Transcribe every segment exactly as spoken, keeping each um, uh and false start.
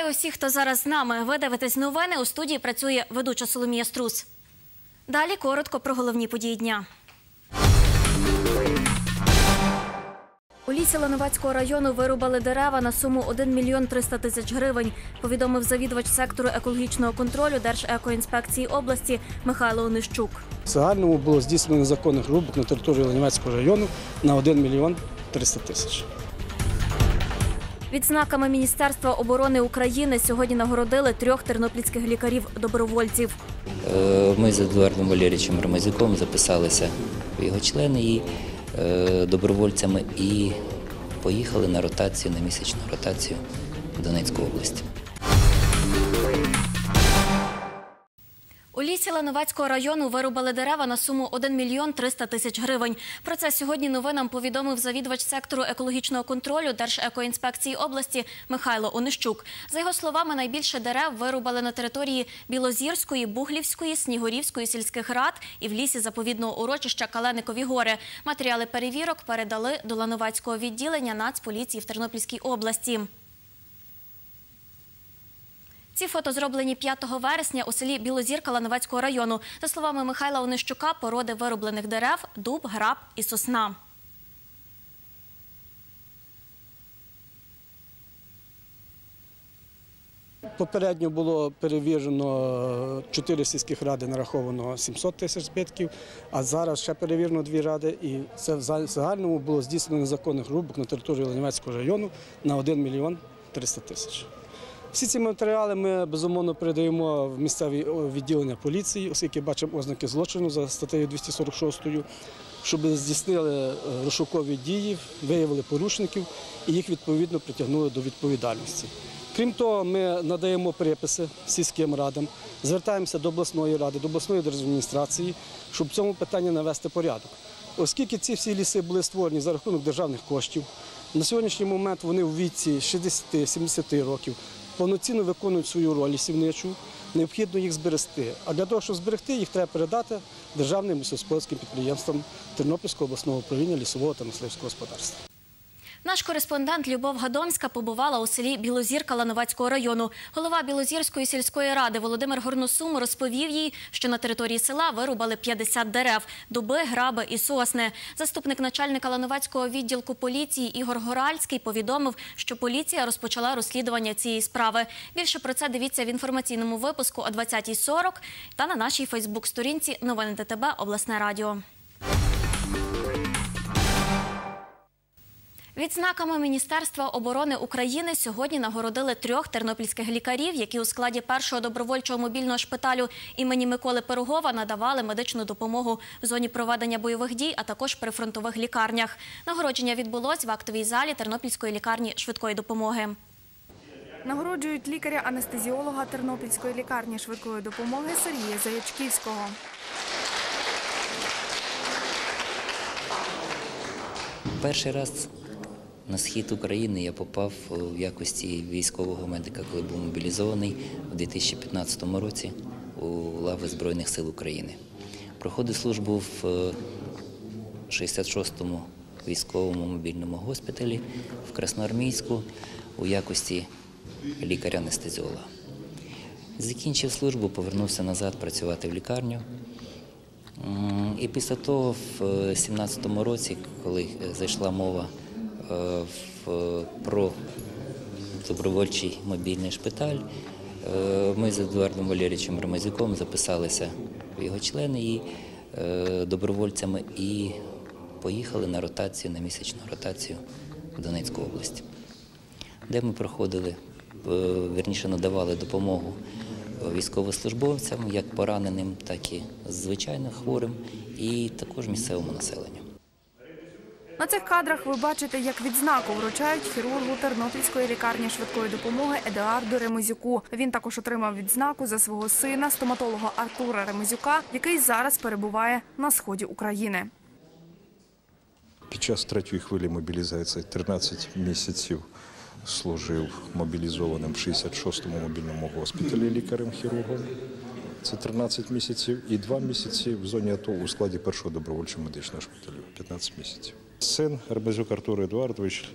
Вітаю усіх, хто зараз з нами. Ви дивитесь новини. У студії працює ведуча Соломія Струс. Далі коротко про головні події дня. У лісі Лановацького району вирубали дерева на суму один мільйон триста тисяч гривень, повідомив завідувач сектору екологічного контролю Держекоінспекції області Михайло Онищук. В загальному було здійснено незаконних рубок на території Лановацького району на один мільйон триста тисяч. Відзнаками Міністерства оборони України сьогодні нагородили трьох тернопільських лікарів-добровольців. Ми з Едуардом Валерійовичем Ремезюком записалися в його члени і добровольцями і поїхали на ротацію, на місячну ротацію в Донецьку область. У лісі Лановацького району вирубали дерева на суму один мільйон триста тисяч гривень. Про це сьогодні новинам повідомив завідувач сектору екологічного контролю Держекоінспекції області Михайло Онищук. За його словами, найбільше дерев вирубали на території Білозірської, Буглівської, Снігурівської сільських рад і в лісі заповідного урочища Каленикові гори. Матеріали перевірок передали до Лановацького відділення Нацполіції в Тернопільській області. Ці фото зроблені п'ятого вересня у селі Білозірка Лановацького району. За словами Михайла Онищука, породи вирублених дерев – дуб, граб і сосна. Попередньо було перевірено чотири сільських ради, нараховано сімсот тисяч збитків, а зараз ще перевірено дві ради. І це в загальному було здійснено незаконних рубок на території Лановацького району на один мільйон триста тисяч. Всі ці матеріали ми, безумовно, передаємо в місцеві відділення поліції, оскільки бачимо ознаки злочину за статтею двісті сорок шостою, щоб здійснили розшукові дії, виявили порушників і їх, відповідно, притягнули до відповідальності. Крім того, ми надаємо приписи сільським радам, звертаємося до обласної ради, до обласної держадміністрації, щоб в цьому питанні навести порядок. Оскільки ці всі ліси були створені за рахунок державних коштів, на сьогоднішній момент вони у віці шістдесят-сімдесят років, повноцінно виконують свою роль лісівничу, необхідно їх зберегти. А для того, щоб зберегти, їх треба передати державним лісогосподарським підприємствам Тернопільського обласного управління лісового та мисливського господарства. Наш кореспондент Любов Гадомська побувала у селі Білозірка Лановацького району. Голова Білозірської сільської ради Володимир Горносум розповів їй, що на території села вирубали п'ятдесят дерев – дуби, граби і сосни. Заступник начальника Лановацького відділку поліції Ігор Горальський повідомив, що поліція розпочала розслідування цієї справи. Більше про це дивіться в інформаційному випуску о двадцятій сорок та на нашій фейсбук-сторінці «Новини Д Т Б. Обласне радіо». Відзнаками Міністерства оборони України сьогодні нагородили трьох тернопільських лікарів, які у складі першого добровольчого мобільного шпиталю імені Миколи Пирогова надавали медичну допомогу в зоні проведення бойових дій, а також при фронтових лікарнях. Нагородження відбулось в актовій залі Тернопільської лікарні швидкої допомоги. Нагороджують лікаря-анестезіолога Тернопільської лікарні швидкої допомоги Сергія Заячківського. Перший раз на схід України я попав в якості військового медика, коли був мобілізований у дві тисячі п'ятнадцятому році у лави Збройних сил України. Проходив службу в шістдесят шостому військовому мобільному госпіталі в Красноармійську у якості лікаря-анестезіолога. Закінчив службу, повернувся назад працювати в лікарню. І після того, в сімнадцятому році, коли зайшла мова про добровольчий мобільний шпиталь, ми з Едуардом Валерійовичем Ремезюком записалися в його члени і добровольцями і поїхали на ротацію, на місячну ротацію в Донецьку область, де ми проходили, вірніше надавали допомогу військовослужбовцям, як пораненим, так і звичайно хворим, і також місцевому населенню. На цих кадрах ви бачите, як відзнаку вручають хірургу Тернопільської лікарні швидкої допомоги Едуарду Ремезюку. Він також отримав відзнаку за свого сина, стоматолога Артура Ремезюка, який зараз перебуває на сході України. Під час третьої хвилі мобілізації тринадцять місяців служив мобілізованим в шістдесят шостому мобільному госпіталі лікарем-хірургом. Це тринадцять місяців і два місяці в зоні АТО у складі першого добровольчого медичного шпиталю – п'ятнадцять місяців. Син Ремезюк Артур Едуардович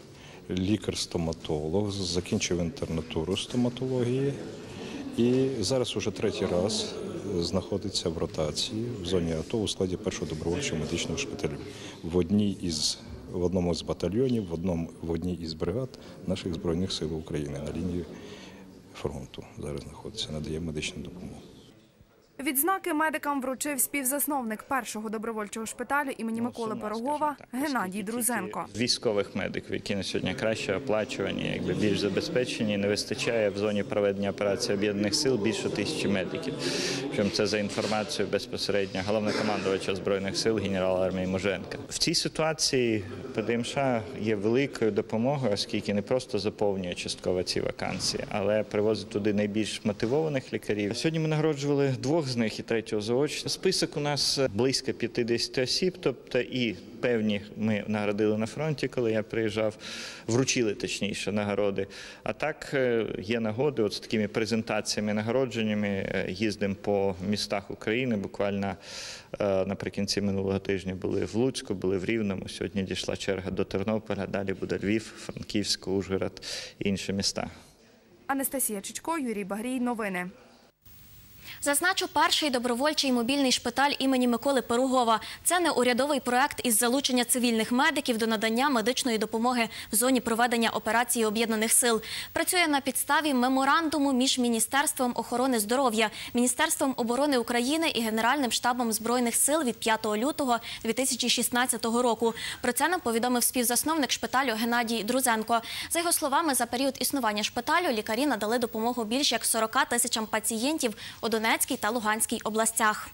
лікар-стоматолог, закінчив інтернатуру стоматології і зараз уже третій раз знаходиться в ротації в зоні АТО у складі першого добровольчого медичного шпиталю в одній із в одному з батальйонів, в одному в одній із бригад наших Збройних сил України на лінії фронту. Зараз знаходиться, надає медичну допомогу. Відзнаки медикам вручив співзасновник першого добровольчого шпиталю імені Миколи Пирогова Геннадій Друзенко. Військових медиків, які на сьогодні краще оплачувані, якби більш забезпечені, не вистачає в зоні проведення операції Об'єднаних сил більше тисячі медиків. Причому це за інформацією безпосередньо головнокомандувача Збройних сил генерала армії Муженка. В цій ситуації ПДМШ є великою допомогою, оскільки не просто заповнює частково ці вакансії, але привозить туди найбільш мотивованих лікарів. Сьогодні ми нагороджували двох з них і третього заочно. Список у нас близько п'ятдесят осіб, тобто і певні ми нагородили на фронті, коли я приїжджав, вручили точніше нагороди. А так є нагоди от з такими презентаціями, нагородженнями. Їздимо по містах України, буквально наприкінці минулого тижня були в Луцьку, були в Рівному, сьогодні дійшла черга до Тернополя, далі буде Львів, Франківськ, Ужгород і інші міста. Анастасія Чичко, Юрій Багрій. Новини. Зазначу, перший добровольчий мобільний шпиталь імені Миколи Пирогова. Це не урядовий проект із залучення цивільних медиків до надання медичної допомоги в зоні проведення операції Об'єднаних сил. Працює на підставі меморандуму між Міністерством охорони здоров'я, Міністерством оборони України і Генеральним штабом Збройних сил від п'ятого лютого дві тисячі шістнадцятого року. Про це нам повідомив співзасновник шпиталю Геннадій Друзенко. За його словами, за період існування шпиталю лікарі надали допомогу більш як сорока тисячам пацієнтів у Донецькій та Луганській областях.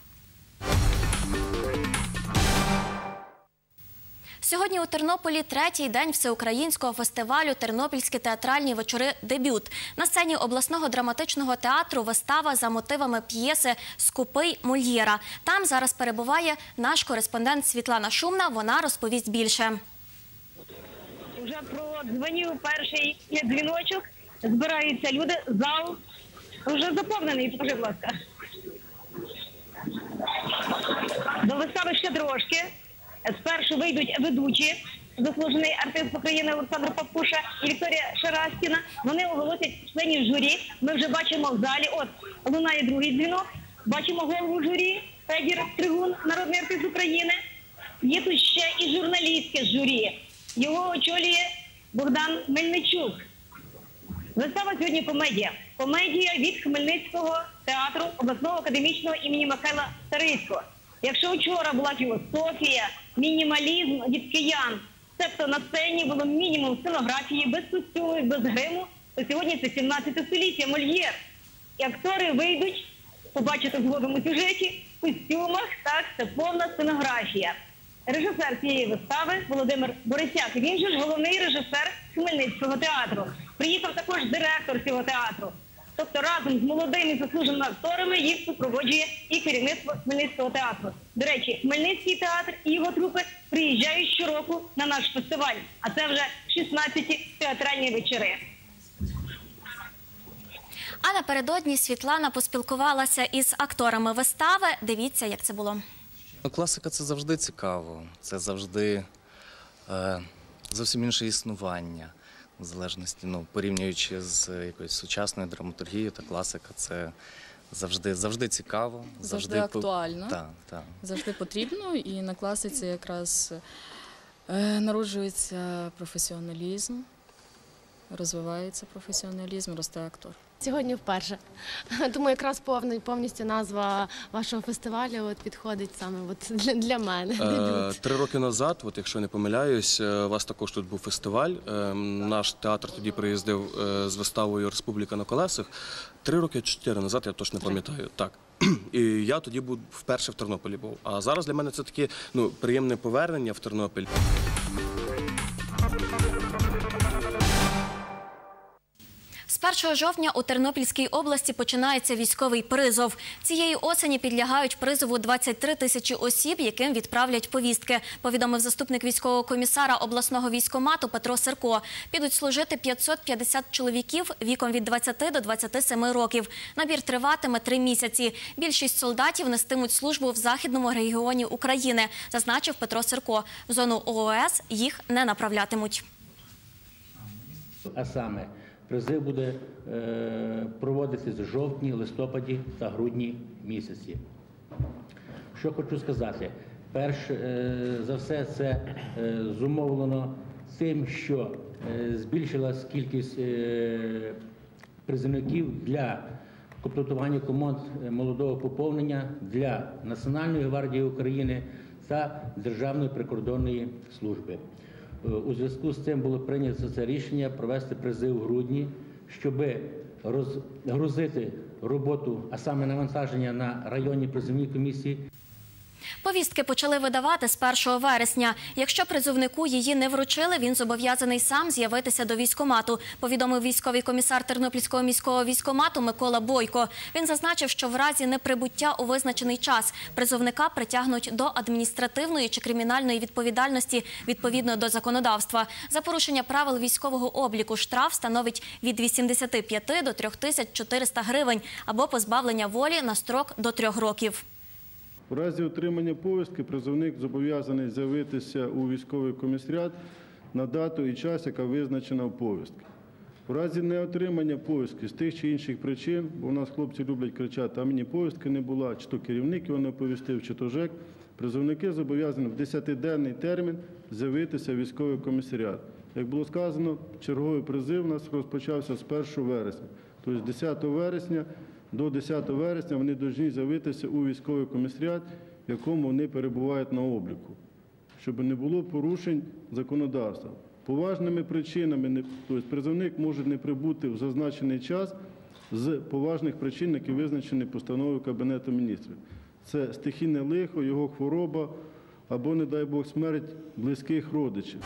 Сьогодні у Тернополі третій день всеукраїнського фестивалю «Тернопільські театральні вечори. Дебют». На сцені обласного драматичного театру вистава за мотивами п'єси «Скупий» Мольєра. Там зараз перебуває наш кореспондент Світлана Шумна. Вона розповість більше. Вже продзвонив перший дзвіночок, збираються люди, зал вже заповнений, покажи, будь ласка. До вистави ще трошки. Спершу вийдуть ведучі, заслужений артист України Олександр Папуша і Вікторія Шараськіна. Вони оголосять членів журі. Ми вже бачимо в залі, от, лунає другий дзвінок. Бачимо голову журі, Федір Тригун, народний артист України. Є тут ще і журналістське журі. Його очолює Богдан Мельничук. Вистава сьогодні комедія. Комедія від Хмельницького театру обласного академічного імені Михайла Старицького. Якщо вчора була філософія, мінімалізм від киян, тобто на сцені було мінімум сценографії, без костюмів, без гриму, то сьогодні це сімнадцяте століття, Мольєр. І актори вийдуть, побачите згодом у сюжеті, в костюмах, так, це повна сценографія. Режисер цієї вистави Володимир Борисяк, він же ж головний режисер Хмельницького театру. Приїхав також директор цього театру. Тобто разом з молодими заслуженими акторами їх супроводжує і керівництво Хмельницького театру. До речі, Хмельницький театр і його трупи приїжджають щороку на наш фестиваль. А це вже шістнадцяті театральні вечори. А напередодні Світлана поспілкувалася із акторами вистави. Дивіться, як це було. Класика – це завжди цікаво, це завжди е, зовсім інше існування. В залежності, ну, порівнюючи з якоюсь сучасною драматургією, та класика – це завжди, завжди цікаво. Завжди, завжди актуально, так, так. Завжди потрібно. І на класиці якраз е, народжується професіоналізм, розвивається професіоналізм, росте актор. Сьогодні вперше. Тому якраз повний, повністю назва вашого фестивалю от підходить саме от для, для мене. Е, три роки назад, от, якщо не помиляюсь, у вас також тут був фестиваль. Е, наш театр тоді приїздив е, з виставою «Республіка на колесах». Три роки, чотири назад, я точно не пам'ятаю. Так. І я тоді був вперше в Тернополі був. А зараз для мене це таке, ну, приємне повернення в Тернопіль. З першого жовтня у Тернопільській області починається військовий призов. Цієї осені підлягають призову двадцять три тисячі осіб, яким відправлять повістки, повідомив заступник військового комісара обласного військкомату Петро Сирко. Підуть служити п'ятсот п'ятдесят чоловіків віком від двадцяти до двадцяти семи років. Набір триватиме три місяці. Більшість солдатів нестимуть службу в західному регіоні України, зазначив Петро Сирко. В зону ООС їх не направлятимуть. А саме, призив буде е, проводитись в жовтні, листопаді та грудні місяці. Що хочу сказати? Перш е, за все, це е, зумовлено тим, що е, збільшилась кількість е, призовників для комплектування команд молодого поповнення для Національної гвардії України та Державної прикордонної служби. У зв'язку з цим було прийнято це рішення провести призив у грудні, щоб розгрузити роботу, а саме навантаження на районні призовні комісії. Повістки почали видавати з першого вересня. Якщо призовнику її не вручили, він зобов'язаний сам з'явитися до військкомату, повідомив військовий комісар Тернопільського міського військкомату Микола Бойко. Він зазначив, що в разі неприбуття у визначений час призовника притягнуть до адміністративної чи кримінальної відповідальності відповідно до законодавства. За порушення правил військового обліку штраф становить від вісімдесяти п'яти до трьох тисяч чотирьохсот гривень або позбавлення волі на строк до трьох років. У разі отримання повістки призовник зобов'язаний з'явитися у військовий комісаріат на дату і час, яка визначена в повістці. У разі неотримання повістки з тих чи інших причин, бо у нас хлопці люблять кричати, а мені повістки не була, чи то керівник його не оповістив, чи то ЖЕК, призовники зобов'язані в десятиденний термін з'явитися в військовий комісаріат. Як було сказано, черговий призив у нас розпочався з першого вересня, тобто з десятого вересня. До десятого вересня вони повинні з'явитися у військовий комісаріат, в якому вони перебувають на обліку, щоб не було порушень законодавства. Поважними причинами, тобто призовник може не прибути в зазначений час з поважних причин, які визначені постановою Кабінету міністрів. Це стихійне лихо, його хвороба або, не дай Бог, смерть близьких родичів.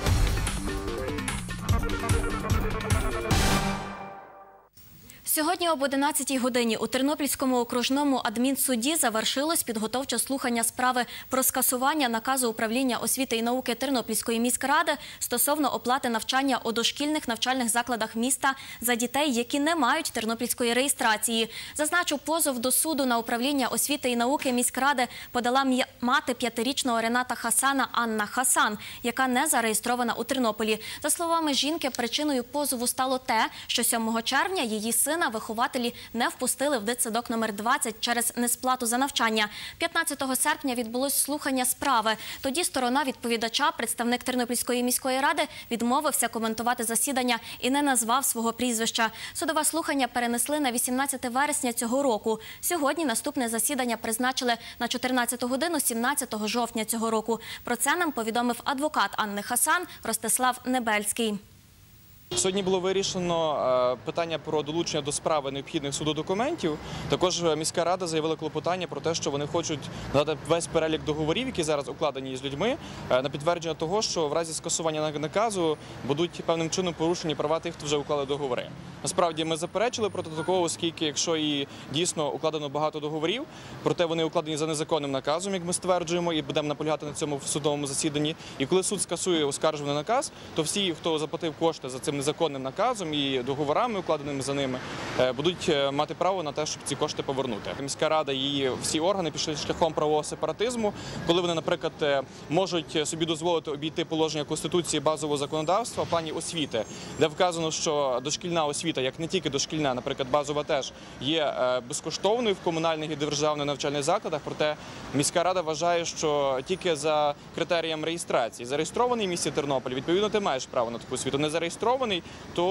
Сьогодні об одинадцятій годині у Тернопільському окружному адмінсуді завершилось підготовче слухання справи про скасування наказу управління освіти і науки Тернопільської міськради стосовно оплати навчання у дошкільних навчальних закладах міста за дітей, які не мають тернопільської реєстрації. Зазначу, позов до суду на управління освіти і науки міськради подала мати п'ятирічного Рената Хасана Анна Хасан, яка не зареєстрована у Тернополі. За словами жінки, причиною позову стало те, що сьомого червня її сина вихователі не впустили в дитсадок номер двадцять через несплату за навчання. п'ятнадцятого серпня відбулось слухання справи. Тоді сторона відповідача, представник Тернопільської міської ради, відмовився коментувати засідання і не назвав свого прізвища. Судове слухання перенесли на вісімнадцяте вересня цього року. Сьогодні наступне засідання призначили на чотирнадцяту годину сімнадцятого жовтня цього року. Про це нам повідомив адвокат Анни Хасан Ростислав Небельський. Сьогодні було вирішено питання про долучення до справи необхідних суду документів. Також міська рада заявила клопотання про те, що вони хочуть надати весь перелік договорів, які зараз укладені з людьми, на підтвердження того, що в разі скасування наказу будуть певним чином порушені права тих, хто вже уклали договори. Насправді ми заперечили проти такого, оскільки якщо і дійсно укладено багато договорів, проте вони укладені за незаконним наказом, як ми стверджуємо, і будемо наполягати на цьому в судовому засіданні. І коли суд скасує оскаржуваний наказ, то всі, хто заплатив кошти за цим незаконним наказом і договорами, укладеними за ними, будуть мати право на те, щоб ці кошти повернути. Міська рада, її всі органи пішли шляхом правового сепаратизму, коли вони, наприклад, можуть собі дозволити обійти положення Конституції, базового законодавства в плані освіти, де вказано, що дошкільна освіта, як не тільки дошкільна, наприклад, базова теж, є безкоштовною в комунальних і державних навчальних закладах, проте міська рада вважає, що тільки за критерієм реєстрації. Зареєстрований в місті Тернополі, відповідно, ти маєш право на таку освіту. Не зареєстрований,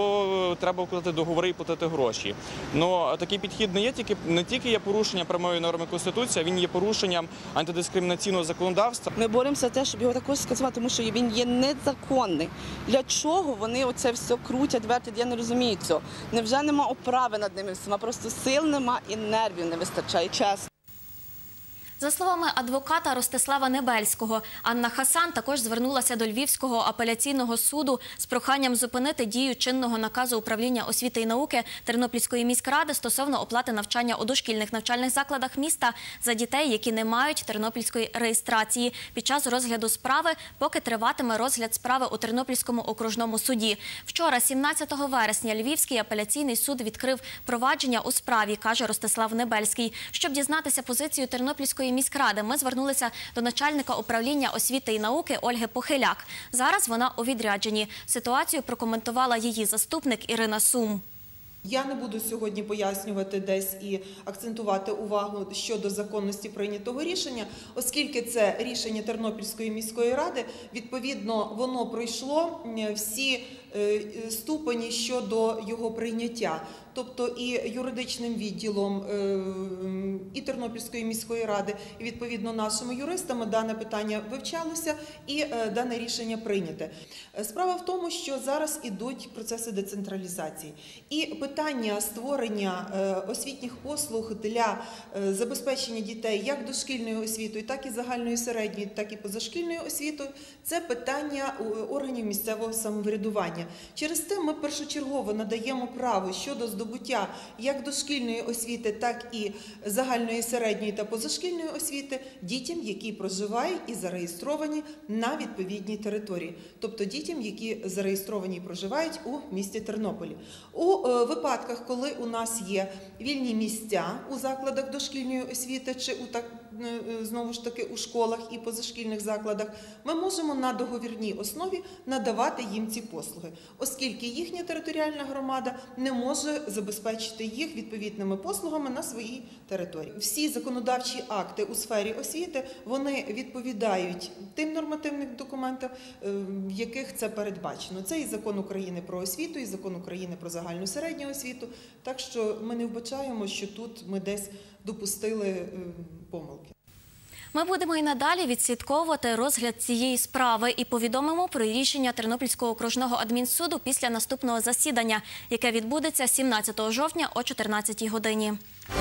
то треба укладати договори і платити гроші. Но такий підхід не є тільки не тільки є порушенням прямої норми Конституції, а він є порушенням антидискримінаційного законодавства. Ми боремося за те, щоб його також скасувати, тому що він є незаконний. Для чого вони оце все крутять, вертять, я не розумію цього. Невже нема оправи над ними всіма, просто сил нема і нервів не вистачає часу. За словами адвоката Ростислава Небельського, Анна Хасан також звернулася до Львівського апеляційного суду з проханням зупинити дію чинного наказу управління освіти і науки Тернопільської міськради стосовно оплати навчання у дошкільних навчальних закладах міста за дітей, які не мають тернопільської реєстрації, під час розгляду справи, поки триватиме розгляд справи у Тернопільському окружному суді. Вчора, сімнадцятого вересня, Львівський апеляційний суд відкрив провадження у справі, каже Ростислав Небельський. Щоб дізнатися позицію Тернопільської Тернопільської міськради ми звернулися до начальника управління освіти і науки Ольги Похиляк. Зараз вона у відрядженні. Ситуацію прокоментувала її заступник Ірина Сум. Я не буду сьогодні пояснювати десь і акцентувати увагу щодо законності прийнятого рішення, оскільки це рішення Тернопільської міської ради, відповідно, воно пройшло всі ступені щодо його прийняття. Тобто і юридичним відділом і Тернопільської міської ради, і відповідно нашими юристами дане питання вивчалося і дане рішення прийняте. Справа в тому, що зараз ідуть процеси децентралізації. І питання створення освітніх послуг для забезпечення дітей як дошкільною освітою, так і загальною середньою, так і позашкільною освітою – це питання органів місцевого самоврядування. Через те ми першочергово надаємо право щодо здобуття як дошкільної освіти, так і загальної середньої та позашкільної освіти дітям, які проживають і зареєстровані на відповідній території. Тобто дітям, які зареєстровані і проживають у місті Тернополі. У випадках, коли у нас є вільні місця у закладах дошкільної освіти чи у так, знову ж таки у школах і позашкільних закладах, ми можемо на договірній основі надавати їм ці послуги, оскільки їхня територіальна громада не може забезпечити їх відповідними послугами на своїй території. Всі законодавчі акти у сфері освіти, вони відповідають тим нормативним документам, в яких це передбачено. Це і Закон України про освіту, і Закон України про загальну середню освіту. Так що ми не вбачаємо, що тут ми десь допустили помилки. Ми будемо і надалі відслідковувати розгляд цієї справи і повідомимо про рішення Тернопільського окружного адмінсуду після наступного засідання, яке відбудеться сімнадцятого жовтня о чотирнадцятій годині.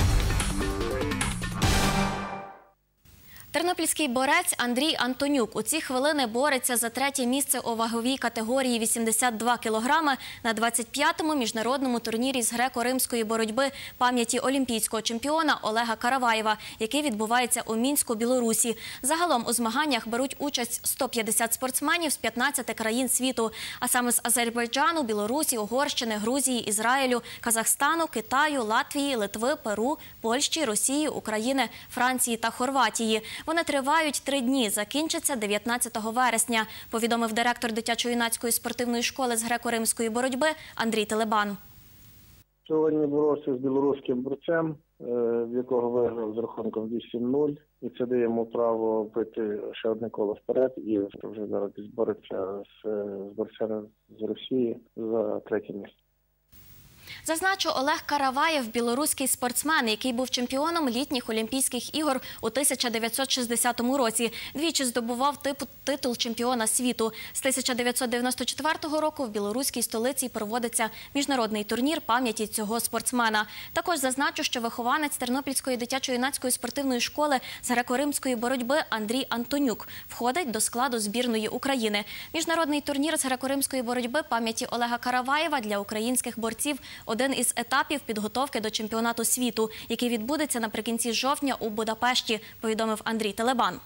Тернопільський борець Андрій Антонюк у ці хвилини бореться за третє місце у ваговій категорії вісімдесят два кілограми на двадцять п'ятому міжнародному турнірі з греко-римської боротьби пам'яті олімпійського чемпіона Олега Караваєва, який відбувається у Мінську, Білорусі. Загалом у змаганнях беруть участь сто п'ятдесят спортсменів з п'ятнадцяти країн світу, а саме з Азербайджану, Білорусі, Угорщини, Грузії, Ізраїлю, Казахстану, Китаю, Латвії, Литви, Перу, Польщі, Росії, України, Франції та Хорватії. Вони тривають три дні, закінчаться дев'ятнадцятого вересня, повідомив директор дитячо-юнацької спортивної школи з греко-римської боротьби Андрій Телебан. Сьогодні боровся з білоруським борцем, в якого виграв з рахунком вісім нуль. І це дає йому право вийти ще одне коло вперед. І вже зараз бореться з, з борцями з Росії за третє місце. Зазначу, Олег Караваєв – білоруський спортсмен, який був чемпіоном літніх Олімпійських ігор у тисяча дев'ятсот шістдесятому році. Двічі здобував титул чемпіона світу. З тисяча дев'ятсот дев'яносто четвертого року в білоруській столиці проводиться міжнародний турнір пам'яті цього спортсмена. Також зазначу, що вихованець Тернопільської дитячо-юнацької спортивної школи з греко-римської боротьби Андрій Антонюк входить до складу збірної України. Міжнародний турнір з греко-римської боротьби пам'яті Олега Караваєва для українських борців – один із етапів підготовки до чемпіонату світу, який відбудеться наприкінці жовтня у Будапешті, повідомив Андрій Телебан.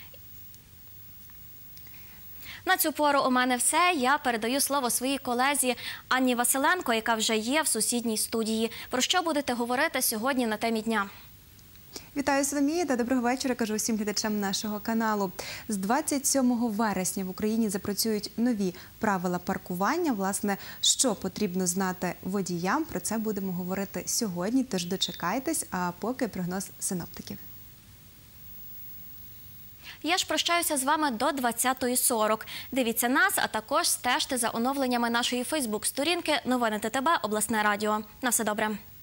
На цю пору у мене все. Я передаю слово своїй колезі Анні Василенко, яка вже є в сусідній студії. Про що будете говорити сьогодні на темі дня? Вітаю, Соломія, та доброго вечора, кажу всім глядачам нашого каналу. З двадцять сьомого вересня в Україні запрацюють нові правила паркування. Власне, що потрібно знати водіям, про це будемо говорити сьогодні, тож дочекайтесь, а поки прогноз синоптиків. Я ж прощаюся з вами до двадцятої сорок. Дивіться нас, а також стежте за оновленнями нашої фейсбук-сторінки «Новини ТТБ. Обласне радіо». На все добре.